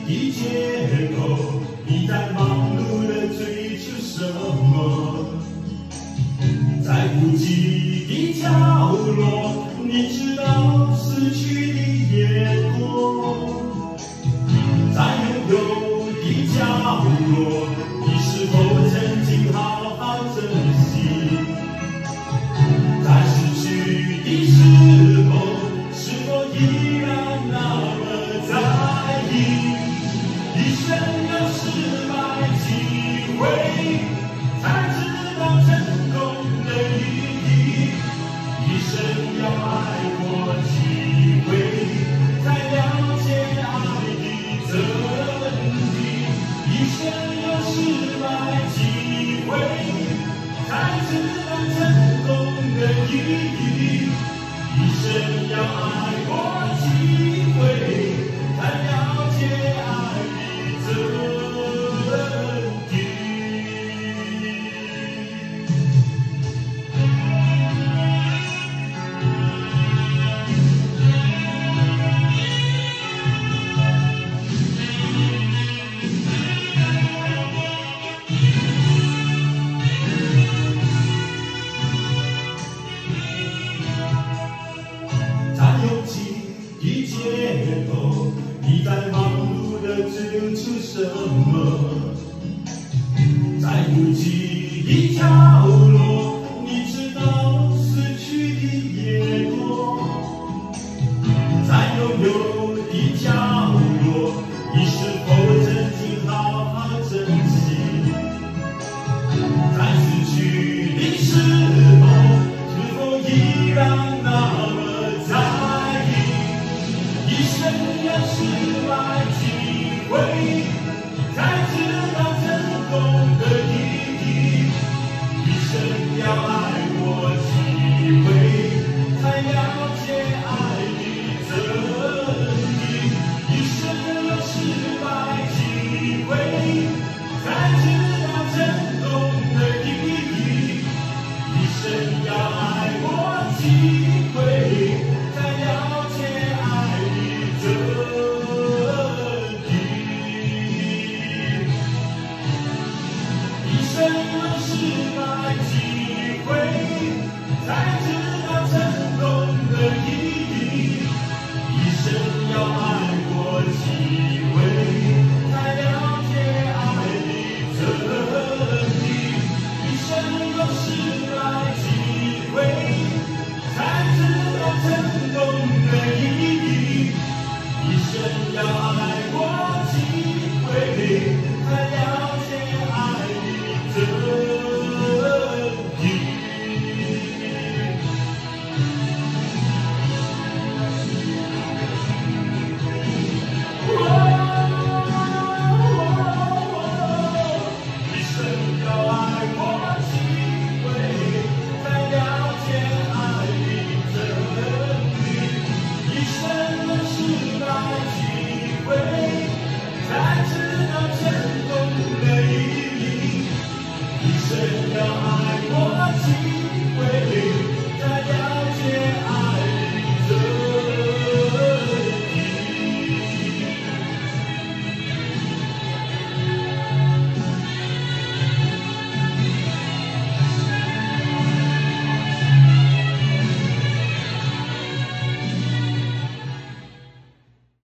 的街头，你在忙碌地追求什么？在孤寂的角落，你知道失去的也多。在拥有的角落，你是否曾经好好珍惜？在失去的时候，是否依然那么在意？一生有失败机会，才知道成功的意义。一生要爱过几回，才了解爱的真谛。一生有失败机会，才知道成功的意义。一生要爱过几回，才了解爱的真谛。在拥挤的街头，你在忙碌地追求什么？在孤寂的角落，你知道失去的也多。在拥有的角落，你是否曾经好好珍惜？在失去的时候，是否依然那么在意？一生有失败机会，才知